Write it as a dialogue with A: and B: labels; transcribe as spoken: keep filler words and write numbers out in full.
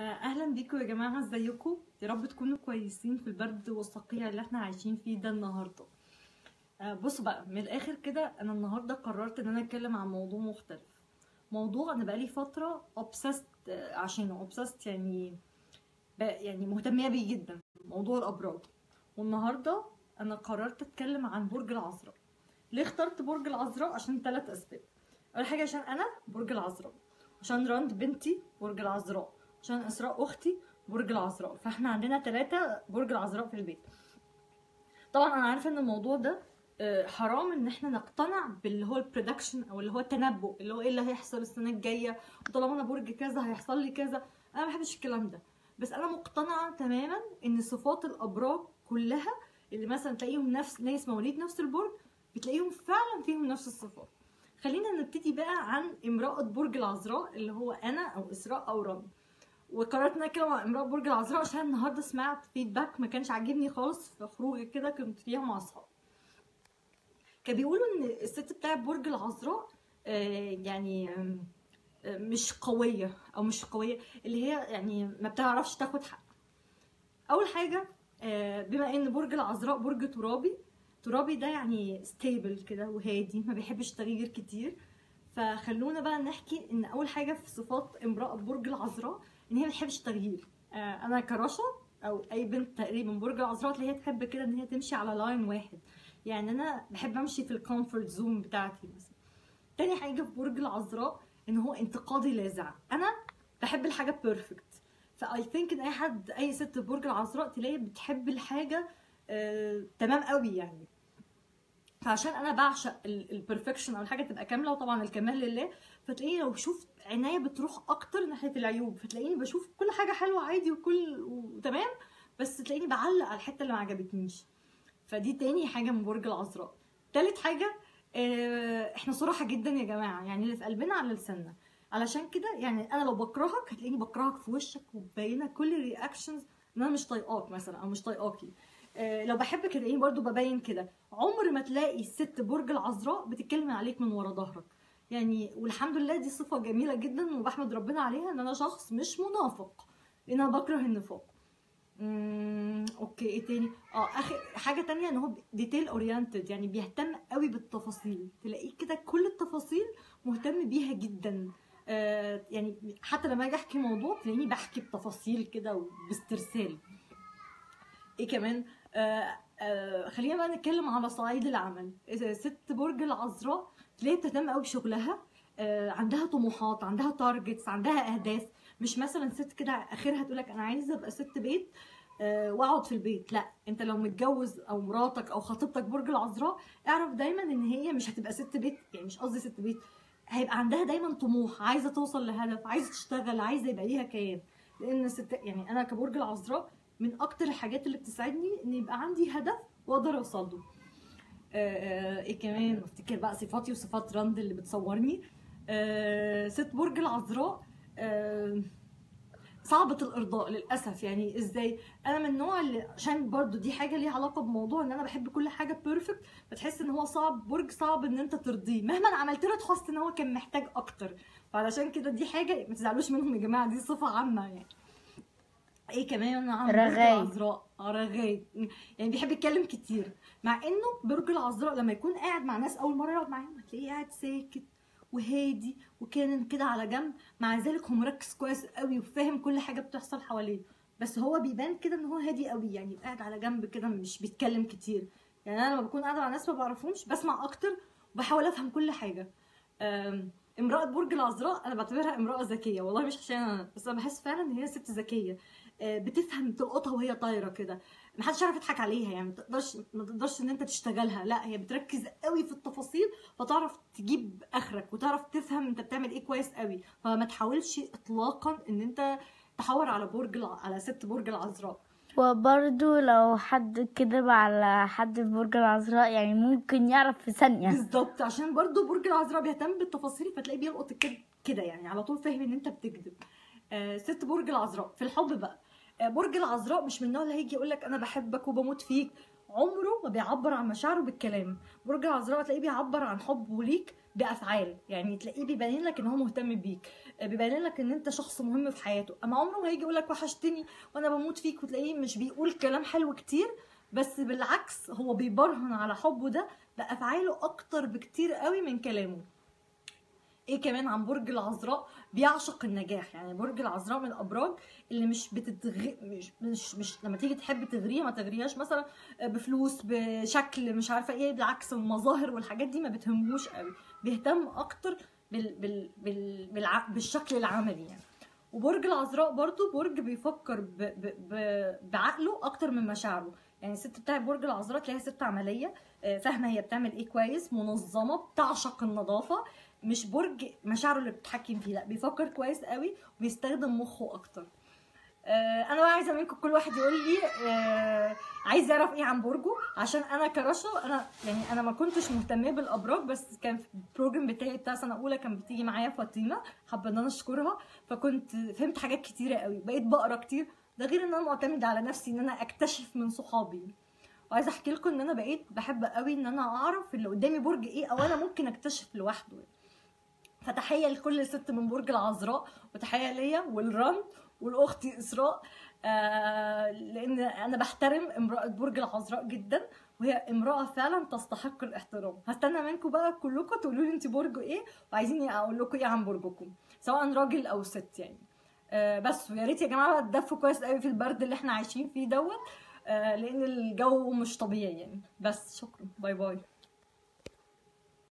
A: اهلا بيكم يا جماعه، ازيكم؟ يا رب تكونوا كويسين في البرد والصقيع اللي احنا عايشين فيه ده النهارده. آه، بصوا بقى من الاخر كده، انا النهارده قررت ان انا اتكلم عن موضوع مختلف. موضوع انا بقالي فتره اوبسست عشانه اوبسست يعني ب- يعني مهتميه بيه جدا، موضوع الابراج. والنهارده انا قررت اتكلم عن برج العذراء. ليه اخترت برج العذراء؟ عشان ثلاث اسباب. اول حاجه عشان انا برج العذراء، عشان راند بنتي برج العذراء، عشان اسراء اختي برج العذراء. فاحنا عندنا ثلاثه برج العذراء في البيت. طبعا انا عارفه ان الموضوع ده آه، حرام ان احنا نقتنع باللي هو البريدكشن او اللي هو التنبؤ، اللي هو ايه اللي هيحصل السنه الجايه، وطالما انا برج كذا هيحصل لي كذا. انا ما بحبش الكلام ده، بس انا مقتنعه تماما ان صفات الابراج كلها اللي مثلا تلاقيهم نفس ناس مواليد نفس البرج بتلاقيهم فعلا فيهم نفس الصفات. خلينا نبتدي بقى عن امرأة برج العذراء اللي هو انا او اسراء او رامي. وقررت ان اتكلم عن امرأة برج العذراء عشان النهارده سمعت فيدباك ما كانش عاجبني خالص في خروجه كده كنت فيها مع اصحابي. كانوا بيقولوا ان الست بتاعت برج العذراء آه، يعني آم، آه، مش قويه او مش قويه اللي هي يعني ما بتعرفش تاخد حق. اول حاجه آه، بما ان برج العذراء برج ترابي، ترابي ده يعني ستيبل كده وهادي، ما بيحبش تغيير كتير. فخلونا بقى نحكي ان اول حاجه في صفات امراه برج العذراء ان هي ما بتحبش التغيير. آه، انا كرشا او اي بنت تقريبا برج العذراء اللي هي تحب كده ان هي تمشي على لاين واحد. يعني انا بحب امشي في الكومفورت زون بتاعتي مثلا. تاني حاجه في برج العذراء ان هو انتقادي لاذع. انا بحب الحاجه بيرفكت، فاي ثينك ان اي حد اي ست في برج العذراء تلاقي بتحب الحاجه آه، تمام قوي يعني. فعشان انا بعشق البرفكشن او الحاجه تبقى كامله، وطبعا الكمال لله، فتلاقيني لو شفت عناية بتروح اكتر ناحيه العيوب، فتلاقيني بشوف كل حاجه حلوه عادي وكل وتمام، بس تلاقيني بعلق على الحته اللي ما عجبتنيش. فدي تاني حاجه من برج العذراء. تالت حاجه آه، احنا صراحه جدا يا جماعه، يعني اللي في قلبنا على لساننا. علشان كده يعني انا لو بكرهك هتلاقيني بكرهك في وشك وباينه كل الرياكشنز ان انا مش طايقاك مثلا او مش طايقاكي. آه، لو بحبك هتلاقيني برضو ببين كده. عمر ما تلاقي الست برج العذراء بتتكلم عليك من ورا ظهرك يعني. والحمد لله دي صفه جميله جدا وبحمد ربنا عليها ان انا شخص مش منافق، لان انا بكره النفاق. امم اوكي، ايه تاني؟ اه اخر حاجه تانية ان هو ديتيل اورينتد، يعني بيهتم قوي بالتفاصيل. تلاقيه كده كل التفاصيل مهتم بيها جدا. آه يعني حتى لما اجي احكي موضوع تلاقيني بحكي بتفاصيل كده وباسترسال. ايه كمان؟ آه آه خلينا بقى نتكلم على صعيد العمل. إذا ست برج العذراء تلاقيها بتهتم قوي بشغلها. آه عندها طموحات، عندها تارجتس، عندها اهداف. مش مثلا ست كده اخرها تقولك انا عايزه ابقى ست بيت آه واقعد في البيت. لا، انت لو متجوز او مراتك او خطيبتك برج العذراء اعرف دايما ان هي مش هتبقى ست بيت، يعني مش قصدي ست بيت، هيبقى عندها دايما طموح، عايزه توصل لهدف، عايزه تشتغل، عايزه يبقى ليها كيان. لان ست يعني انا كبرج العذراء من اكتر الحاجات اللي بتساعدني ان يبقى عندي هدف واقدر اوصل له. آه، آه، ايه كمان؟ افتكر بقى صفاتي وصفات راند اللي بتصورني. آه، ست برج العذراء آه، صعبة الارضاء للاسف. يعني ازاي؟ انا من النوع اللي عشان برضو دي حاجه ليها علاقه بموضوع ان انا بحب كل حاجه بيرفكت، فتحس ان هو صعب، برج صعب ان انت ترضيه مهما عملت له تحس ان هو كان محتاج اكتر. فعلشان كده دي حاجه ما تزعلوش منهم يا جماعه، دي صفه عامه يعني. ايه كمان عن برج
B: رغاي.
A: العذراء؟ اه رغاي، يعني بيحب يتكلم كتير. مع انه برج العذراء لما يكون قاعد مع ناس اول مره يقعد معاهم هتلاقيه قاعد ساكت وهادي وكان كده على جنب، مع ذلك هو مركز كويس قوي وفاهم كل حاجه بتحصل حواليه. بس هو بيبان كده ان هو هادي قوي، يعني قاعد على جنب كده مش بيتكلم كتير. يعني انا لما بكون قاعده مع ناس ما بعرفهمش بسمع اكتر وبحاول افهم كل حاجه. أم، امرأة برج العذراء أنا بعتبرها امرأة ذكية، والله مش عشان أنا بس، أنا بحس فعلا إن هي ست ذكية. آه، بتفهم تلقطها وهي طايرة كده، محدش يعرف يضحك عليها. يعني ما تقدرش ما تقدرش إن أنت تشتغلها، لا هي بتركز قوي في التفاصيل فتعرف تجيب آخرك وتعرف تفهم أنت بتعمل إيه كويس قوي. فما تحاولش إطلاقا إن أنت تحور على برج الع- على ست برج العذراء.
B: وبرضو لو حد كذب على حد في برج العذراء يعني ممكن يعرف في ثانية.
A: بالظبط، عشان برضو برج العذراء بيهتم بالتفاصيل فتلاقيه بيلقط الكذب كده، يعني على طول فاهم ان انت بتكذب. آه ست برج العذراء في الحب بقى. آه برج العذراء مش من النوع اللي هيجي يقول لك انا بحبك وبموت فيك. عمره ما بيعبر عن مشاعره بالكلام. برج العذراء تلاقيه بيعبر عن حبه ليك بافعال، يعني تلاقيه بيبين لك ان هو مهتم بيك، بيبين لك ان انت شخص مهم في حياته. اما عمره ما هيجي يقول لك وحشتني وانا بموت فيك، وتلاقيه مش بيقول كلام حلو كتير، بس بالعكس هو بيبرهن على حبه ده بافعاله اكتر بكتير قوي من كلامه. ايه كمان عن برج العذراء؟ بيعشق النجاح. يعني برج العذراء من الابراج اللي مش بتتغ مش مش, مش لما تيجي تحب تغريها ما تغريهاش مثلا بفلوس، بشكل مش عارفه ايه، بالعكس المظاهر والحاجات دي ما بتهمهوش قوي، بيهتم اكتر بال بال بال بالع... بالشكل العملي يعني. وبرج العذراء برضو برج بيفكر ب... ب... ب... بعقله اكتر من مشاعره. يعني الست بتاعت برج العذراء تلاقيها ست عمليه، فاهمه هي بتعمل ايه كويس، منظمه، بتعشق النظافه، مش برج مشاعره اللي بتتحكم فيه، لا بيفكر كويس قوي وبيستخدم مخه اكتر. آه انا بقى عايزه منكم كل واحد يقول لي آه عايز يعرف ايه عن برجه، عشان انا كرشا انا يعني انا ما كنتش مهتمه بالابراج، بس كان في البروجرام بتاعي بتاع سنه اولى كان بتيجي معايا فاطمه، حابه ان انا اشكرها، فكنت فهمت حاجات كتيره قوي، بقيت بقرا كتير، ده غير ان انا معتمده على نفسي ان انا اكتشف من صحابي. وعايزه احكي لكم ان انا بقيت بحب قوي ان انا اعرف اللي قدامي برج ايه، او انا ممكن اكتشف لوحده. فتحيه لكل ست من برج العذراء، وتحيه ليا والرند والاختي اسراء، آه لان انا بحترم امراه برج العذراء جدا، وهي امراه فعلا تستحق الاحترام. هستنى منكم بقى كلكم تقولوا لي انت برج ايه، وعايزين اقول لكم ايه عن برجكم سواء راجل او ست يعني. آه بس ويا ريت يا جماعه تدفوا كويس قوي في البرد اللي احنا عايشين فيه دوت، آه لان الجو مش طبيعي يعني. بس شكرا، باي باي.